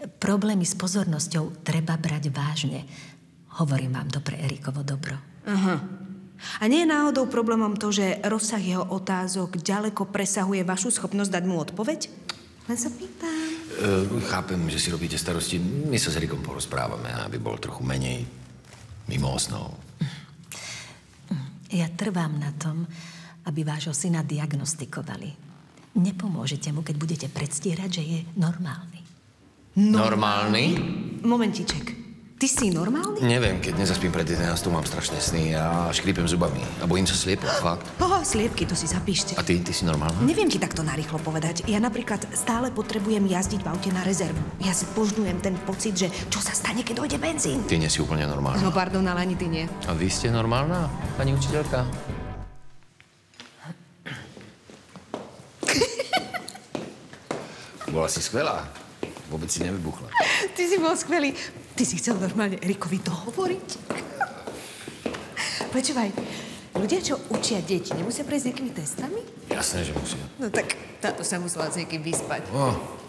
Problémy s pozornosťou treba brať vážne. Hovorím vám to pre Erikovo dobro. Aha. A nie je náhodou problémom to, že rozsah jeho otázok ďaleko presahuje vašu schopnosť dať mu odpoveď? Len sa pýtam. Chápem, že si robíte starosti. My sa s Erikom porozprávame, aby bol trochu menej mimo osnov. Ja trvám na tom, aby vášho syna diagnostikovali. Nepomôžete mu, keď budete predstierať, že je normálny. Normálny? Momentiček. Ty si normálny? Neviem, keď nezaspím pred 11, mám strašné sny a škrípem zubami. A bojím sa sliepok, fakt. Sliepky, to si zapíšte. A ty si normálna? Neviem ti takto narýchlo povedať. Ja napríklad stále potrebujem jazdiť v aute na rezervu. Ja zbožňujem ten pocit, že čo sa stane, keď dojde benzín. Ty nie si úplne normálna. No pardon, ale ani ty nie. A vy ste normálna, pani učiteľka? Bola si skvelá. Vôbec si nevybuchla. Ty si bol skvelý. Ty si chcel normálne Erikovi dohovoriť? Počúvaj, ľudia, čo učia deti, nemusia prejsť nejakými testami? Jasné, že musia. No tak táto sa musela s niekým vyspať.